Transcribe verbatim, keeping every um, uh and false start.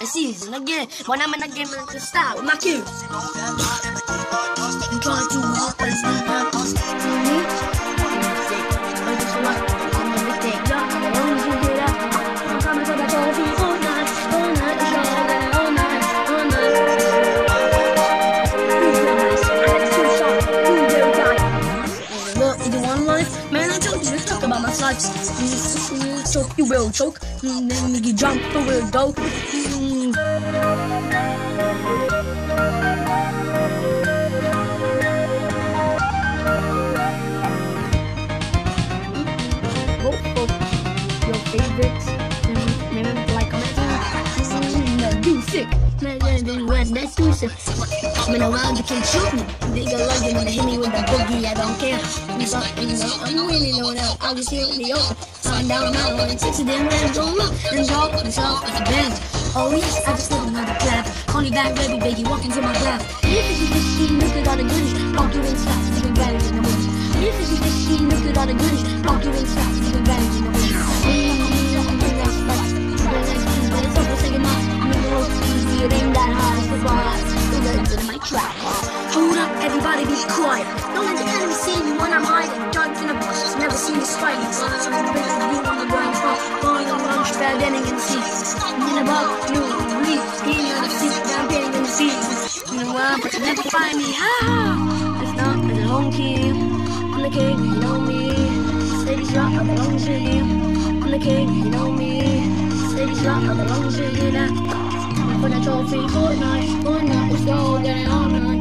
the season again. When I'm in the game, I'm just style with my cues. I'm trying to walk, but it's not my cost. I just want I'm gonna take y'all. I want you to get up. I'm coming for the trophy all night, all night, all night, all night, all night. Who's your nice? I'm too sharp. Who will die? Look, if you want life, man, I told you to talk about my slides. So you will choke, and then you jump over the dope. Mm. Oh, oh, your favorites, remember, like, comment, do sick, man, that's too sick. Been around, you can't shoot me. They go like you wanna hit me with the boogie, I don't care. You know, you know, I'm really knowing out. I was here in the open. Find out now, and six of them men don't look and talk myself with the band. Oh yes, I just live another clap. Call me back, baby, baby, walking to my graph. If it's a machine, look at all the goodies. Block you in spots, you can grab it in the wind. If it's a machine, look at all the goodies. Block you in spots, you can grab it in the wind. It ain't that hard, it's the bars. The legs in my trap. Hold up, everybody be quiet. Don't let the enemy see me when I'm hiding. Dark in the bushes, never seen me fighting. So I'm gonna break the view on the ground floor. Going on lunch, bad ending in the seats. In the bar, you and me. Getting on the seat, down getting in the seats. In the wild, but you never find me. Ha ha! It's not, it's a long key. I'm the king, you know me. Steady shot, I belong to you. I'm the king, you know me. Steady shot, I belong to you now. For the trophy, Fortnite, Fortnite, let's go, get it all night.